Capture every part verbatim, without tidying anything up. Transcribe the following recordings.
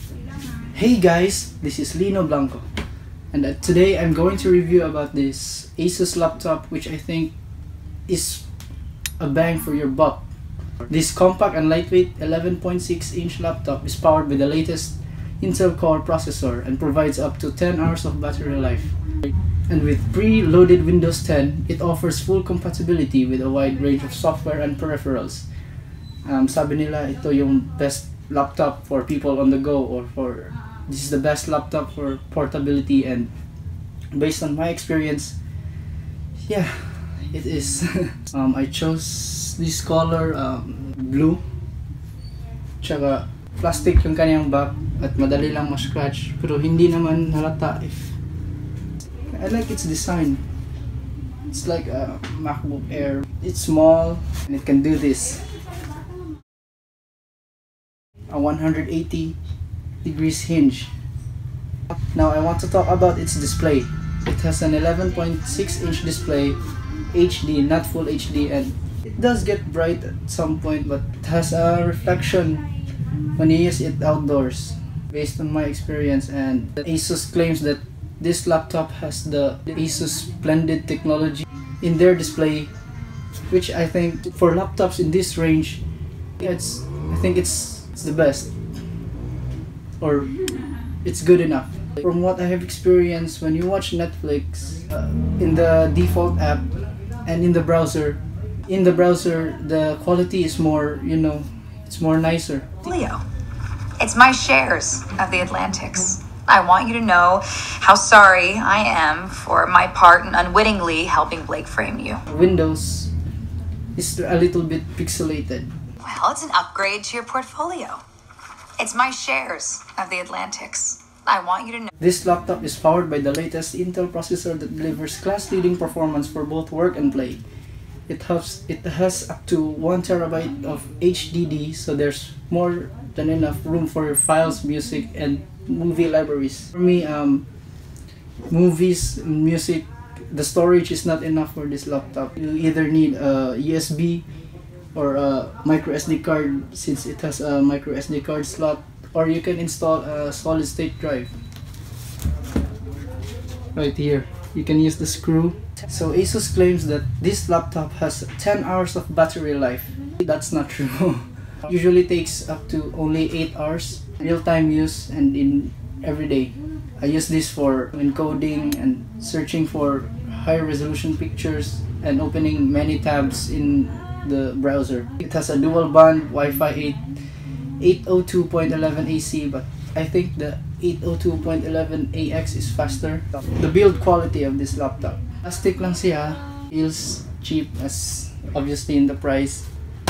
Hey guys, this is Lino Blanco, and uh, today I'm going to review about this ASUS laptop, which I think is a bang for your buck. This compact and lightweight eleven point six inch laptop is powered by the latest Intel Core processor and provides up to ten hours of battery life. And with pre-loaded Windows ten, it offers full compatibility with a wide range of software and peripherals. Um, sabi nila, ito yung best laptop for people on the go, or for this is the best laptop for portability, and based on my experience, yeah, it is. um, I chose this color, um, blue, tsaka plastic yung kanyang back at madali lang ma-scratch, pero hindi naman halata. If I like its design, it's like a MacBook Air. It's small and it can do this. A one hundred eighty degrees hinge. Now I want to talk about its display. It has an eleven point six inch display, H D, not full H D, and it does get bright at some point, but it has a reflection when you use it outdoors, based on my experience. And ASUS claims that this laptop has the ASUS blended technology in their display, which I think for laptops in this range, it's I think it's it's the best, or it's good enough. From what I have experienced, when you watch Netflix uh, in the default app and in the browser, in the browser the quality is more, you know, it's more nicer. Leo, it's my shares of the Atlantics. I want you to know how sorry I am for my part in unwittingly helping Blake frame you. Windows is a little bit pixelated. Well, it's an upgrade to your portfolio. It's my shares of the Atlantics. I want you to know. This laptop is powered by the latest Intel processor that delivers class-leading performance for both work and play. It has, it has up to one terabyte of H D D, so there's more than enough room for your files, music, and movie libraries. For me, um, movies, music, the storage is not enough for this laptop. You either need a U S B or a micro S D card, since it has a micro S D card slot, or you can install a solid state drive right here. You can use the screw. So ASUS claims that this laptop has ten hours of battery life. That's not true. Usually takes up to only eight hours real-time use, and in every day. I use this for encoding and searching for high resolution pictures and opening many tabs in the browser. It has a dual band Wi-Fi eight oh two dot eleven A C, but I think the eight oh two dot eleven A X is faster. The build quality of this laptop, plastic lang siya, feels cheap as obviously in the price.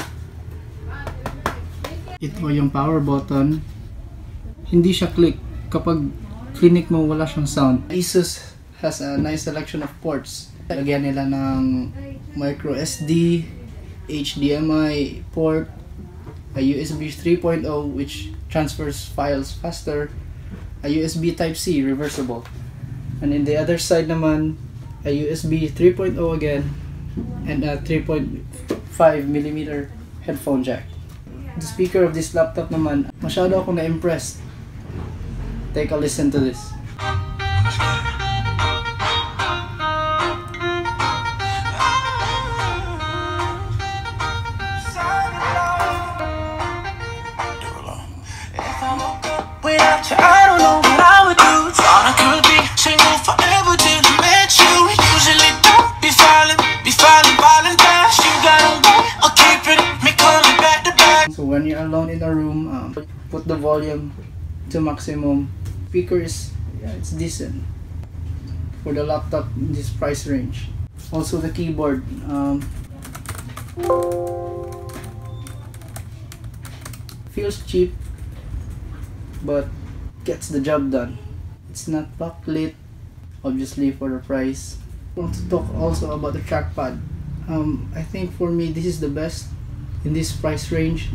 Ito yung power button. Hindi siya click. Kapag click mo, wala siyang sound. ASUS has a nice selection of ports. Lagyan nila ng micro S D, H D M I port, a U S B three point oh which transfers files faster, a U S B Type C reversible, and in the other side naman, a U S B three point oh again, and a three point five millimeter headphone jack. The speaker of this laptop naman, masyado ako na-impressed. Take a listen to this. Without you, I don't know what I would do. Thought I could be single forever till I met you. Usually don't be falling, be falling, falling fast. You got a way of keeping me coming back to back. So when you're alone in a room, um, put the volume to maximum. Speaker is, yeah, it's decent for the laptop in this price range. Also the keyboard, um, feels cheap, but gets the job done. It's not backlit, obviously, for the price. I want to talk also about the trackpad. Um, I think for me this is the best in this price range.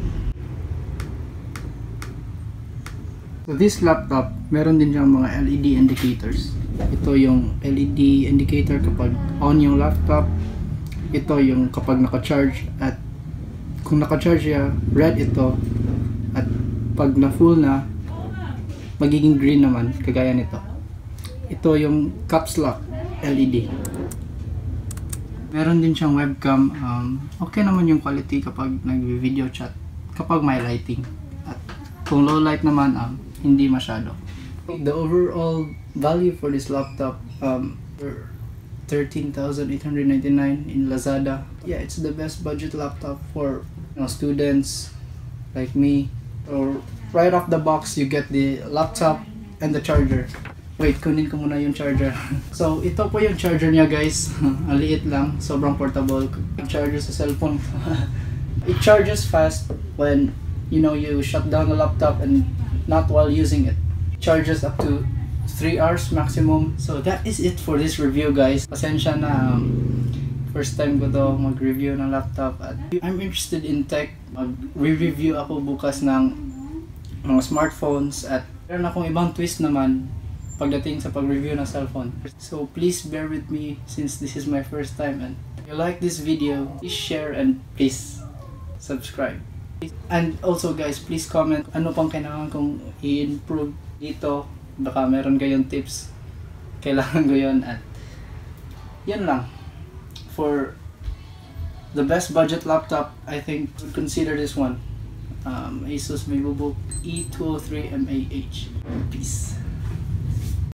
So this laptop, meron din siyang mga L E D indicators. Ito yung L E D indicator kapag on yung laptop. Ito yung kapag naka-charge, at kung naka-charge siya, red ito. At pag na full na, magiging green naman, kagaya nito. Ito yung caps lock L E D. Meron din siyang webcam. Um, okay naman yung quality kapag nag-video chat, kapag may lighting. At kung low light naman, um, hindi masyado. The overall value for this laptop, um, thirteen thousand eight hundred ninety-nine in Lazada. Yeah, it's the best budget laptop for, you know, students like me. Or right off the box, you get the laptop and the charger. Wait, kunin ko muna yung charger. So, ito po yung charger niya, guys. Ang liit lang, sobrang portable. Charger sa cellphone. It charges fast when, you know, you shut down the laptop and not while using it. It charges up to three hours maximum. So, that is it for this review, guys. Pasensya na, um, first time ko to mag-review ng laptop. At I'm interested in tech. Mag-review ako bukas ng mga smartphones. At meron akong ibang twist naman pagdating sa pag-review ng cellphone. So please bear with me since this is my first time, and if you like this video, please share and please subscribe. And also guys, please comment ano pang kailangan kong i-improve dito. Baka meron kayong tips, kailangan ko yun. At yun lang. For the best budget laptop, I think would consider this one. um, ASUS Vivobook E two oh three M A H. Peace.